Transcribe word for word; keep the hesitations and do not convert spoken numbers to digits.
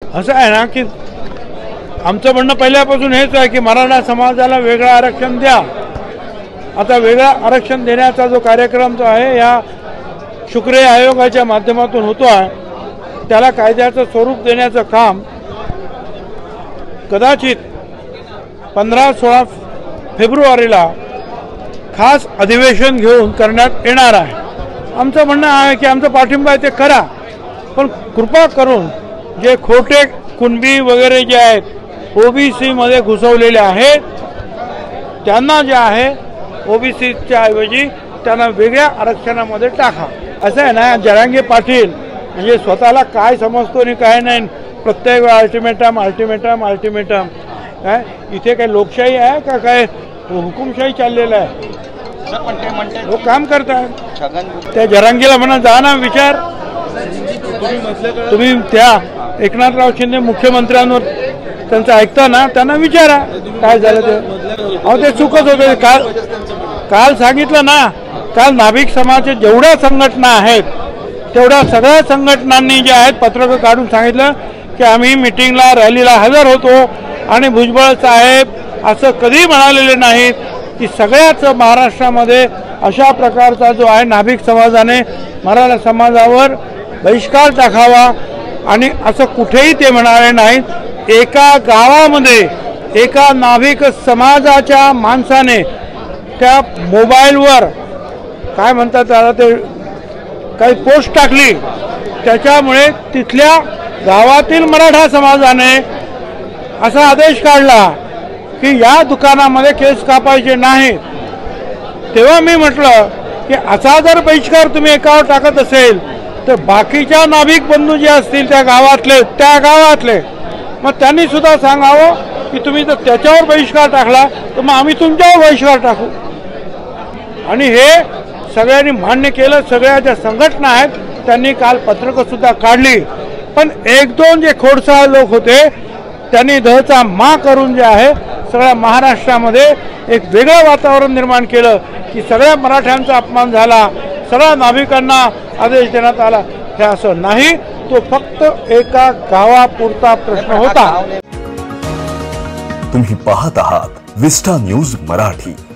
असं आहे ना की आमचं म्हणणं पहिल्यापासून हेच आहे की मराठा समाजाला वेगळं आरक्षण द्या। आता वेगळं आरक्षण देण्याचा जो कार्यक्रम जो आहे या शुक्रिय आयोगाच्या माध्यमातून होतो आहे, त्याला कायद्याचं स्वरूप देण्याचं काम कदाचित पंधरा सोळा फेब्रुवारीला खास अधिवेशन घेऊन करण्यात येणार आहे। आमचं म्हणणं आहे की आमचा पाठिंबा आहे ते करा, पण कृपा करून जे खोटे कुणबी वगैरे जे आहेत ओबीसी मध्ये घुसवलेले आहेत त्यांना जे आहे ओबीसीच्या ऐवजी त्यांना वेगळ्या आरक्षणामध्ये टाका। असं आहे ना, जरांगे पाटील म्हणजे स्वतःला काय समजतो आणि काय नाही, प्रत्येक वेळा अल्टिमेटम अल्टिमेटम अल्टिमेटम काय इथे काय लोकशाही आहे का काय हुकुमशाही चाललेलं आहे? लोक काम करतात। त्या जरांगीला म्हणा जा ना विचार, तुम्ही त्या एकनाथराव शिंदे मुख्यमंत्र्यांवर त्यांचं ऐकता ना, त्यांना विचारा काय झालं ते। अहो ते चुकत होते। काल काल सांगितलं ना, काल नाभिक समाजाच्या जेवढ्या संघटना आहेत तेवढ्या सगळ्या संघटनांनी जे आहेत पत्रक काढून सांगितलं की आम्ही मिटिंगला रॅलीला हजर होतो आणि भुजबळ साहेब असं कधी म्हणालेले नाहीत की सगळ्याच महाराष्ट्रामध्ये अशा प्रकारचा जो आहे नाभिक समाजाने मराठा समाजावर बहिष्कार टाकावा आणि असं कुठेही ते म्हणाले नाहीत। एका गावामध्ये एका नाभिक समाजाच्या माणसाने त्या मोबाईलवर काय म्हणतात त्याला ते काही पोस्ट टाकली, त्याच्यामुळे तिथल्या गावातील मराठा समाजाने असा आदेश काढला की या दुकानामध्ये केस कापायचे नाहीत। तेव्हा मी म्हटलं की असा जर बहिष्कार तुम्ही एकावर टाकत असेल तर बाकीच्या नाभिक बंधू जे असतील त्या गावातले त्या गावातले मग त्यांनी सुद्धा सांगावं की तुम्ही जर त्याच्यावर बहिष्कार टाकला तर मग आम्ही तुमच्यावर बहिष्कार टाकू। आणि हे सगळ्यांनी मान्य केलं। सगळ्या ज्या संघटना आहेत त्यांनी काल पत्रकं सुद्धा काढली, पण एक दोन जे खोडसाळ लोक होते त्यांनी दहचा मा करून जे आहे सगळ्या महाराष्ट्रामध्ये एक वेगळं वातावरण निर्माण केलं की सगळ्या मराठ्यांचा अपमान झाला, सगळ्या नाभिकांना आदेश देण्यात आला। हे असं नाही, तो फक्त एका गावापुरता प्रश्न होता। तुम्ही पाहत आहात विस्टा न्यूज मराठी।